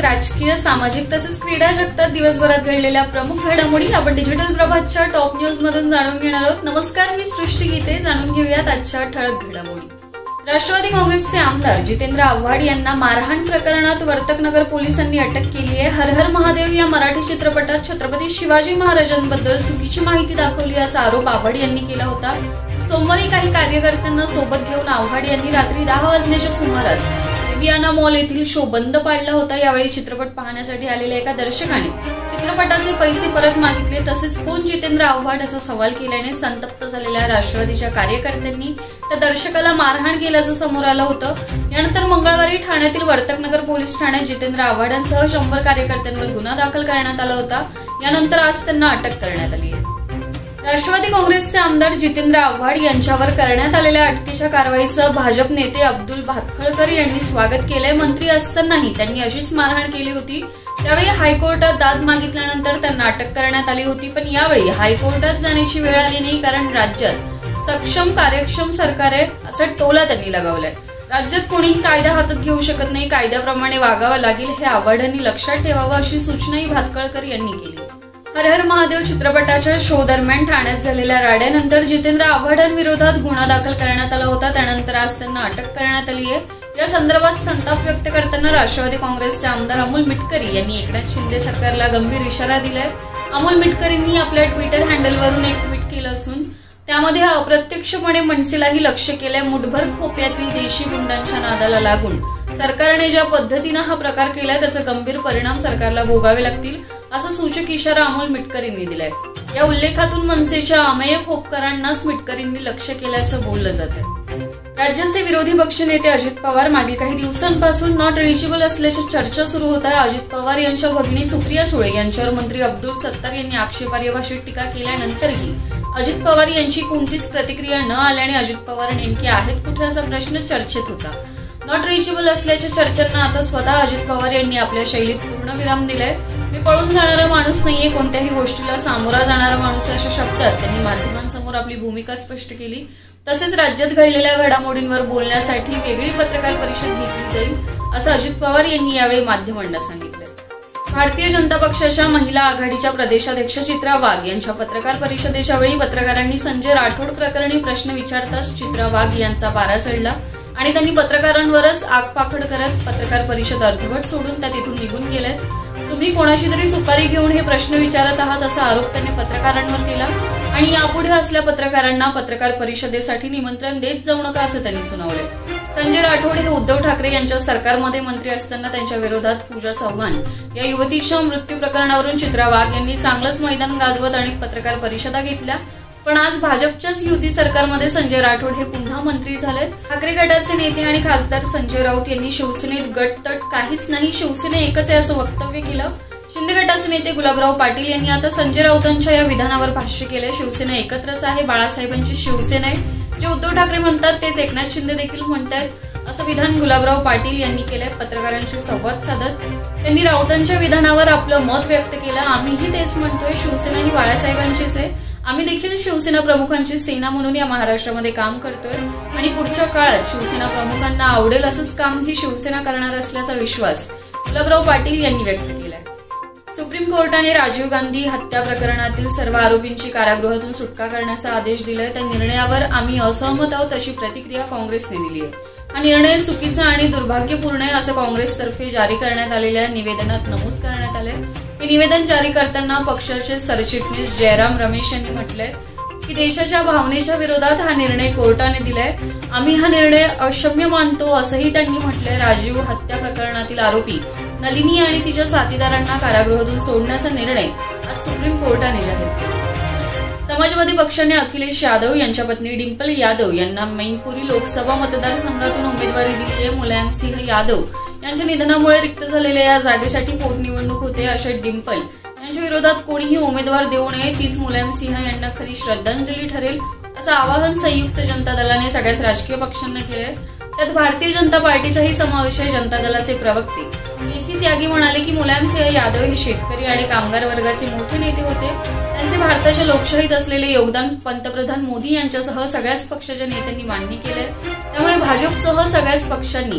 राजकीय, सामाजिक तसेच क्रीडा जगतात दिवसभरात घडलेल्या प्रमुख घडामोडी आपण डिजिटल प्रभातच्या टॉप न्यूज मधून जाणून घेणार आहोत। नमस्कार, मी सृष्टी गीते। जाणून घेऊयात आजच्या ठळक घडामोडी। राष्ट्रवादी काँग्रेसचे आमदार जितेंद्र आव्हाड यांना मारहाण प्रकरणात वर्तकनगर पोलिसांनी अटक केली आहे। हर हर महादेव या मराठी चित्रपटात छत्रपती शिवाजी महाराजांबद्दल चुकीची माहिती दाखवली असा आरोप आव्हाड यांनी केला होता। सोमवारी काही कार्यकर्त्यांना सोबत घेऊन आव्हाड यांनी रात्री 10 वाजण्याच्या सुमारास विवियाना मॉल येथील शो बंद पाडला होता। यावेळी चित्रपट पाहण्यासाठी आलेल्या एका दर्शकाने चित्रपटाचे पैसे परत मागितले, तसेच कोण जितेंद्र आव्हाड असा सवाल केल्याने संतप्त झालेल्या राष्ट्रवादीच्या कार्यकर्त्यांनी त्या दर्शकाला मारहाण केल्याचं समोर आलं होतं। यानंतर मंगळवारी ठाण्यातील वर्तकनगर पोलीस ठाण्यात जितेंद्र आव्हाडांसह 100 कार्यकर्त्यांवर गुन्हा दाखल करण्यात आला होता। यानंतर आज त्यांना अटक करण्यात आली आहे। राष्ट्रवादी काँग्रेसचे आमदार जितेंद्र आव्हाड यांच्यावर करण्यात आलेल्या अटकेच्या कारवाईचं भाजप नेते अब्दुल भातखळकर यांनी स्वागत केलंय। मंत्री असतानाही त्यांनी अशीच मारहाण केली होती। त्यावेळी हायकोर्टात दाद मागितल्यानंतर त्यांना अटक करण्यात आली होती, पण यावेळी हायकोर्टात जाण्याची वेळ आली नाही, कारण राज्यात सक्षम कार्यक्षम सरकार आहे असा टोला त्यांनी लगावलाय। राज्यात कोणीही कायदा हातात घेऊ शकत नाही, कायद्याप्रमाणे वागावं लागेल हे आव्हाडांनी लक्षात ठेवावं अशी सूचनाही भातखळकर यांनी केली। हर हर महादेव चित्रपटाच्या शो दरम्यान ठाण्यात झालेल्या राड्यानंतर जितेंद्र आव्हाडांविरोधात गुन्हा दाखल करण्यात आला होता। त्यानंतर आज त्यांना अटक करण्यात आली आहे। या संदर्भात संताप व्यक्त करताना राष्ट्रवादी काँग्रेसचे आमदार अमोल मिटकरी यांनी एकनाथ शिंदे सरकारला गंभीर इशारा दिलाय। अमोल मिटकरींनी आपल्या ट्विटर हँडलवरून एक ट्विट केलं असून त्यामध्ये अप्रत्यक्षपणे मनसेलाही लक्ष केलंय। मुठभर खोप्यातील देशी गुंडांच्या नादाला लागून सरकारने ज्या पद्धतीने हा प्रकार केलाय त्याचे गंभीर परिणाम सरकारला भोगावे लागतील असा सूचक इशारा अमोल मिटकरींनी दिलाय। या उल्लेखातून मनसेच्या अमेय खोपकरांनाच मिटकरींनी लक्ष केल्याचं बोललं जातंय। राज्याचे विरोधी पक्षनेते अजित पवार मागील काही दिवसांपासून नॉट रिचेबल असल्याची चर्चा सुरू होत आहे। अजित पवार यांच्या भगिनी सुप्रिया सुळे यांच्यावर मंत्री अब्दुल सत्तार यांनी आक्षेपार्ह भाषेत टीका केल्यानंतरही अजित पवार यांची कोणतीच प्रतिक्रिया न आल्याने अजित पवार नेमके आहेत कुठे असा प्रश्न चर्चेत होता। नॉट रिचेबल असल्याच्या चर्चांना आता स्वतः अजित पवार यांनी आपल्या शैलीत पूर्णविराम दिलाय। मी पळून जाणारा माणूस नाहीये, कोणत्याही गोष्टीला सामोरा जाणारा माणूस अशा शब्दात त्यांनी माध्यमांसमोर आपली भूमिका स्पष्ट केली। तसेच राज्यात घडलेल्या घडामोडींवर बोलण्यासाठी वेगळी पत्रकार परिषद घेतली जाईल असं अजित पवार यांनी यावेळी माध्यमांना सांगितलं। भारतीय जनता पक्षाच्या महिला आघाडीच्या प्रदेशाध्यक्ष चित्रा वाघ यांच्या पत्रकार परिषदेच्या वेळी पत्रकारांनी संजय राठोड प्रकरणी प्रश्न विचारताच चित्रा वाघ यांचा पारा चढला आणि त्यांनी पत्रकारांवरच आगपाखड करत पत्रकार परिषद अर्धवट सोडून त्या तिथून निघून गेलेत। तुम्ही कोणाशी तरी सुपारी घेऊन हे प्रश्न विचारत आहात असा आरोप त्यांनी पत्रकारांवर केला आणि यापुढे असल्या पत्रकारांना पत्रकार परिषदेसाठी निमंत्रण देत जाऊ नका असं त्यांनी सुनावले। संजय राठोड हे उद्धव ठाकरे यांच्या सरकारमध्ये मंत्री असताना त्यांच्या विरोधात पूजा चव्हाण या युवतीच्या मृत्यू प्रकरणावरून चित्रा वाघ यांनी चांगलंच मैदान गाजवत अनेक पत्रकार परिषदा घेतल्या, पण आज भाजपच्याच युती सरकारमध्ये संजय राठोड हे पुन्हा मंत्री झालेत। ठाकरे गटाचे नेते आणि खासदार संजय राऊत यांनी शिवसेनेत गटतट काहीच नाही, शिवसेना एकच आहे असं वक्तव्य केलं। शिंदे गटाचे नेते गुलाबराव पाटील यांनी आता संजय राऊतांच्या या विधानावर भाष्य केलंय। शिवसेना एकत्रच आहे, बाळासाहेबांची शिवसेना आहे, जे उद्धव ठाकरे म्हणतात तेच एकनाथ शिंदे देखील म्हणतात असं विधान गुलाबराव पाटील यांनी केलंय। पत्रकारांशी संवाद साधत त्यांनी राऊतांच्या विधानावर आपलं मत व्यक्त केलं। आम्हीही तेच म्हणतोय, शिवसेना ही बाळासाहेबांचीच आहे, आम्ही देखील शिवसेना प्रमुखांची सेना म्हणून या महाराष्ट्रामध्ये काम करतोय आणि पुढच्या काळात शिवसेना प्रमुखांना आवडेल असंच काम ही शिवसेना करणार असल्याचा विश्वास गुलाबराव पाटील यांनी व्यक्त केलाय। सुप्रीम कोर्टाने राजीव गांधी हत्या प्रकरणातील सर्व आरोपींची कारागृहातून सुटका करण्याचा आदेश दिलाय। त्या निर्णयावर आम्ही असहमत आहोत अशी प्रतिक्रिया काँग्रेसने दिली आहे। हा निर्णय चुकीचा आणि दुर्भाग्यपूर्ण आहे असं काँग्रेसतर्फे जारी करण्यात आलेल्या निवेदनात नमूद करण्यात आलंय। हे निवेदन जारी करताना पक्षाचे सरचिटणीस जयराम रमेश यांनी म्हटलंय की देशाच्या भावनेच्या विरोधात हा निर्णय कोर्टाने दिलाय। आम्ही हा निर्णय अक्षम्य मानतो असंही त्यांनी म्हटलंय। राजीव हत्या प्रकरणातील आरोपी नलिनी आणि तिच्या साथीदारांना कारागृहातून सोडण्याचा निर्णय आज सुप्रीम कोर्टाने जाहीर केला। समाजवादी पक्षाने अखिलेश यादव यांच्या पत्नी डिंपल यादव यांना मैनपुरी लोकसभा मतदारसंघातून उमेदवारी दिली आहे। मुलायमसिंह यादव यांच्या निधनामुळे रिक्त झालेल्या या जागेसाठी पोटनिवडणूक होते, अशा डिंपल यांच्या विरोधात कोणीही उमेदवार देऊ नये, तीच मुलायमसिंह यांना खरी श्रद्धांजली ठरेल असं आवाहन संयुक्त जनता दलाने सगळ्याच राजकीय पक्षांना केलंय। त्यात भारतीय जनता पार्टीचाही समावेश आहे। जनता दलाचे प्रवक्ते केसी त्यागी म्हणाले की मुलायमसिंह यादव हे शेतकरी आणि कामगार वर्गाचे मोठे नेते होते। त्यांचे भारताच्या लोकशाहीत असलेले योगदान पंतप्रधान मोदी यांच्यासह सगळ्याच पक्षाच्या नेत्यांनी मान्य केले। त्यामुळे भाजपसह सगळ्याच पक्षांनी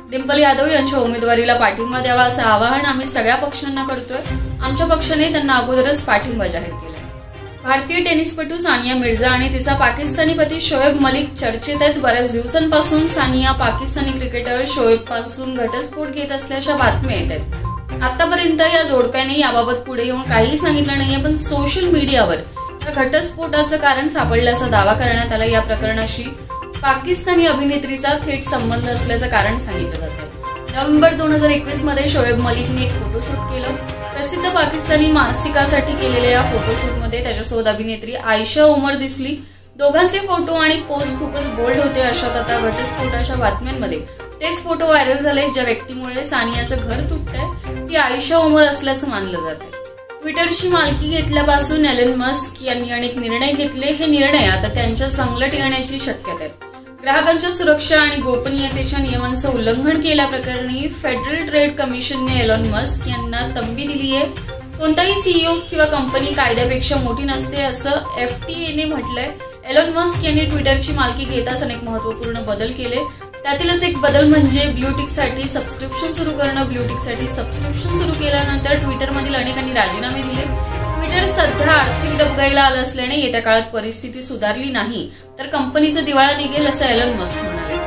डिंपल यादव यांच्या उमेदवारीला पाठिंबा द्यावा असं आवाहन आम्ही सगळ्या पक्षांना करतोय. आमच्या पक्षाने त्यांना अगोदरच पाठिंबा जाहीर केलाय. भारतीय टेनिसपटू सानिया मिर्झा आणि तिचा पाकिस्तानी पती शोएब मलिक चर्चेत आहेत. बऱ्याच दिवसांपासून सानिया पाकिस्तानी क्रिकेटर शोएब पासून घटस्फोट घेत असल्याच्या बातम्या येत आहेत. आतापर्यंत या जोडप्याने याबाबत पुढे येऊन काहीही सांगितलं नाहीये, पण सोशल मीडियावर या घटस्फोटाचं कारण सापडल्याचा दावा करण्यात आला. या प्रकरणाशी पाकिस्तानी अभिनेत्रीचा थेट संबंध असल्याचं कारण सांगितलं जात आहे. नोव्हेंबर 2021 मध्ये शोएब मलिकने एक फोटोशूट केलं. प्रसिद्ध पाकिस्तानी मासिकासाठी केलेल्या या फोटोशूटमध्ये त्याच्यासोबत अभिनेत्री आयशा उमर दिसली. दोघांचे फोटो आणि पोज खूपच बोल्ड होते. अशात आता घटस्फोटाच्या बातम्यांमध्ये तेच फोटो व्हायरल झाले. ज्या व्यक्तीमुळे सानियाचं घर तुटतंय ती आयशा उमर असल्याचं मानलं जातंय. ट्विटरची मालकी घेतल्यापासून एलन मस्क यांनी अनेक निर्णय घेतले. हे निर्णय आता त्यांच्या संगत येण्याची शक्यता आहे. ग्राहकांच्या सुरक्षा आणि गोपनीयतेच्या नियमांचं उल्लंघन केल्याप्रकरणी फेडरल ट्रेड कमिशनने एलन मस्क यांना तंबी दिली आहे. कोणताही सीईओ किंवा कंपनी कायद्यापेक्षा मोठी नसते असं FTAने म्हटलंय. एलन मस्क यांनी ट्विटरची मालकी घेताच अनेक महत्त्वपूर्ण बदल केले. त्यातीलच एक बदल म्हणजे ब्ल्यूटिकसाठी सबस्क्रिप्शन सुरू करणं. ब्ल्यूटिकसाठी सबस्क्रिप्शन सुरू केल्यानंतर ट्विटरमधील अनेकांनी राजीनामे दिले. ट्विटर सध्या आर्थिक डबघाईला आलं असल्याने येत्या काळात परिस्थिती सुधारली नाही तर कंपनीचं दिवाळा निघेल असं एलन मस्क म्हणाले.